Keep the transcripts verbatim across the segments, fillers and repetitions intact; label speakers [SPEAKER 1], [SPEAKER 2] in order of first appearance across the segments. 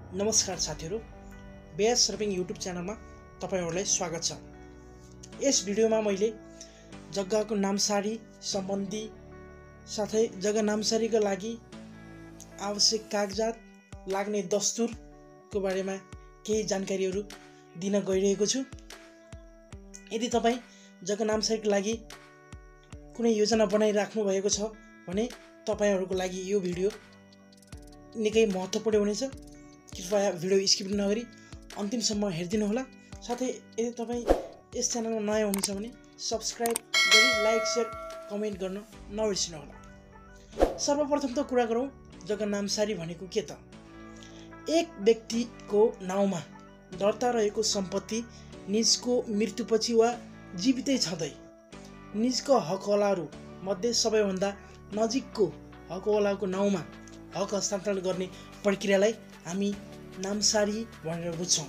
[SPEAKER 1] नमस्कार साथीहरु, base serving YouTube च्यानलमा तपाईहरुलाई स्वागत छ। यस भिडियोमा मैले जग्गाको नामसारी सम्बन्धी साथै जग्गा नामसारीका लागि आवश्यक कागजात लाग्ने दस्तुरको बारेमा केही जानकारीहरु दिन गइरहेको छु। यदि तपाई जग्गा नामसारीको लागि कुनै योजना बनाइराख्नु भएको छ भने तपाईहरुको लागि यो भिडियो निकै महत्त्वपूर्ण हुनेछ। कृपया भिडियो स्किप नगरी अन्तिमसम्म हेर्दिनु होला। साथै यदि तपाई यस च्यानलमा नयाँ हुनुहुन्छ भने सब्स्क्राइब गरी लाइक शेयर कमेन्ट गर्न नबिर्सिनु होला। सर्वप्रथम त कुरा गरौँ जग्गा नामसारी भनेको के त। एक व्यक्तिको नाउँमा दर्ता रहेको सम्पत्ति निजको मृत्युपछि वा जीवितै छँदै निजको हकवालाहरू मध्ये सबैभन्दा नजिकको हकवालाको नाउँमा हक हस्तान्तरण गर्ने प्रक्रियालाई हामी नामसारी भनेर बुझ्छौं।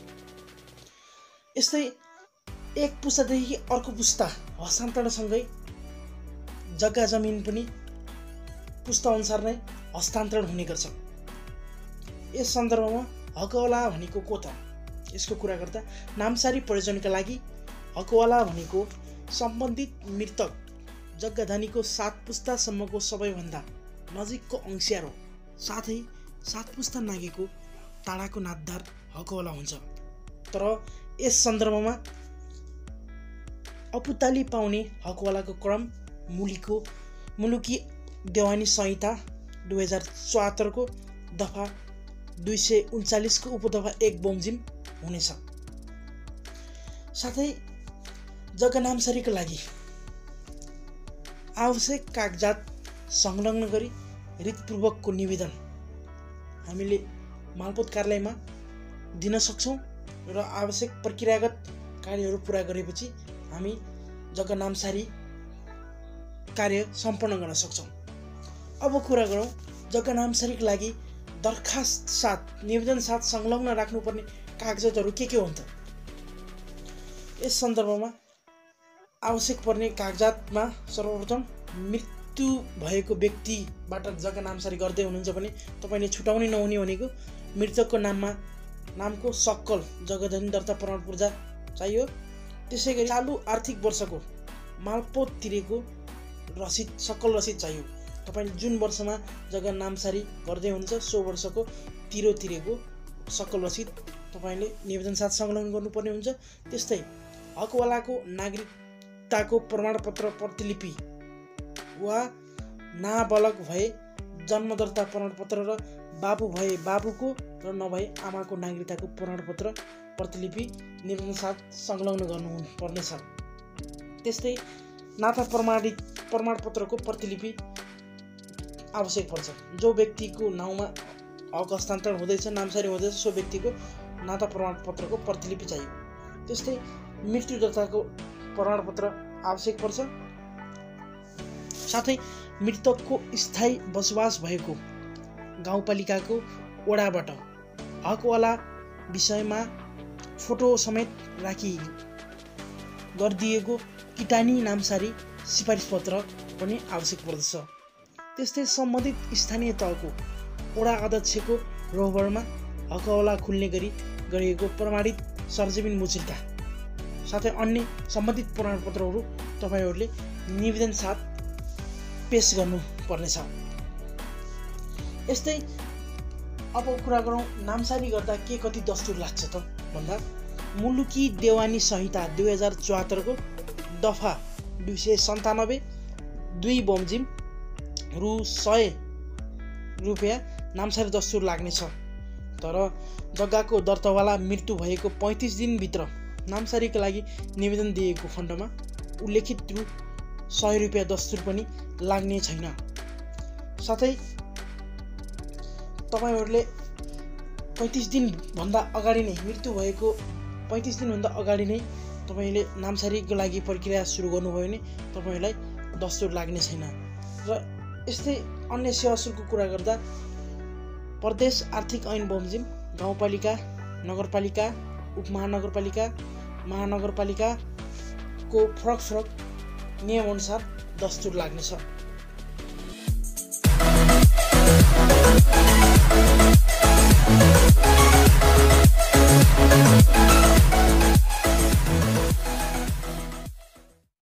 [SPEAKER 1] यस्तै एक पुस्तादेखि अर्को पुस्ता हस्तान्तरणसँगै जग्गा जमिन पनि पुस्ता अनुसार नै हस्तान्तरण हुने गर्छ। यस सन्दर्भमा हकवाला भनेको को त? यसको कुरा गर्दा नामसारी प्रयोजनका लागि हकवाला भनेको सम्बन्धित मृतक जग्गाधनीको सात पुस्तासम्मको सबैभन्दा नजिकको अंशियार हो। साथै सात पुस्ता नागेको टाढाको नातदार हकवाला हुन्छ। तर यस सन्दर्भमा अपुताली पाउने हकवालाको क्रम मुलीको मुलुकी देवानी संहिता दुई हजार चौहत्तर को दफा दुई सय उन्चालीस को उपदफा एक बमोजिम हुनेछ। साथै जग्गा नामसारीका लागि आवश्यक कागजात संलग्न गरी रितपूर्वकको निवेदन हामीले मालपोत कार्यालयमा दिन सक्छौं र आवश्यक प्रक्रियागत कार्यहरू पूरा गरेपछि हामी जग्गा नामसारी कार्य सम्पन्न गर्न सक्छौं। अब कुरा गरौँ जग्गा नामसारीका लागि दरखास्त साथ निवेदन साथ संलग्न राख्नुपर्ने कागजातहरू के के हुन् त। यस सन्दर्भमा आवश्यक पर्ने कागजातमा सर्वप्रथम मृत्यु भएको व्यक्तिबाट जग्गा नामसारी गर्दै हुनुहुन्छ भने तपाईले छुटाउने नहुने भनेको मृतकको नाममा नामको सक्कल जग्गाधनी दर्ता प्रमाणपत्र चाहियो। त्यसैगरी चालु आर्थिक वर्षको मालपोत तिरेको रसिद सक्कल रसिद चाहियो। तपाईले जुन वर्षमा जग्गा नामसारी गर्दै हुनुहुन्छ सो वर्षको तिरो तिरेको सक्कल रसिद तपाईले निवेदन साथ संलग्न गर्नुपर्ने हुन्छ। त्यस्तै हकवालाको नागरिकताको प्रमाणपत्र प्रतिलिपि वा नाबालक भए जन्म दर्ता प्रमाणपत्र र बाबु भए बाबुको र नभए आमाको नागरिकताको प्रमाणपत्र प्रतिलिपि निवेदन साथ संलग्न गर्नुपर्नेछ। त्यस्तै नाता प्रमाणित प्रमाणपत्रको प्रतिलिपि आवश्यक पर्छ। जो व्यक्तिको नाउँमा हक हस्तान्तरण हुँदैछ नामसारी हुँदैछ सो व्यक्तिको नाता प्रमाणपत्रको प्रतिलिपि चाहियो। त्यस्तै मृत्यु दर्ताको प्रमाणपत्र आवश्यक पर्छ। साथै मृतकको स्थायी बसोबास भएको गाउँपालिकाको वडाबाट हकवाला विषयमा फोटो समेत राखी गरिदिएको किटानी नामसारी सिफारिस पत्र पनि आवश्यक पर्दछ। त्यस्तै सम्बन्धित स्थानीय तहको वडा अध्यक्षको रोहबरमा हकवाला खुल्ने गरी गरिएको प्रमाणित सरजमिन मुचुल्ता साथै अन्य सम्बन्धित प्रमाणपत्रहरू तपाईहरूले निवेदन साथ पेश गर्नु पर्नेछ। यस्तै अब कुरा गरौँ नामसारी गर्दा के कति दस्तुर लाग्छ त भन्दा मुलुकी देवानी संहिता दुई हजार चौहत्तर को दफा दुई सय सन्तानब्बे दुई बमोजिम रु सय रुपियाँ नामसारी दस्तुर लाग्नेछ। तर जग्गाको दर्तावाला मृत्यु भएको पैँतिस दिनभित्र नामसारीका लागि निवेदन दिएको खण्डमा उल्लेखित रु सय रुपियाँ दस्तुर पनि लाग्ने छैन। साथै तपाईहरुले पैँतिस दिन भन्दा अगाडि नै मृत्यु भएको पैँतिस दिन भन्दा अगाडि नै तपाईले नामसारीको लागि प्रक्रिया सुरु गर्नुभयो भने तपाईलाई दस्तुर लाग्ने छैन। र यस्तै अन्य सेवा शुल्कको कुरा गर्दा प्रदेश आर्थिक ऐन बमोजिम गाउँपालिका नगरपालिका उपमहानगरपालिका महानगरपालिकाको फरक फरक नियम अनुसार दस्तुर लाग्नेछ।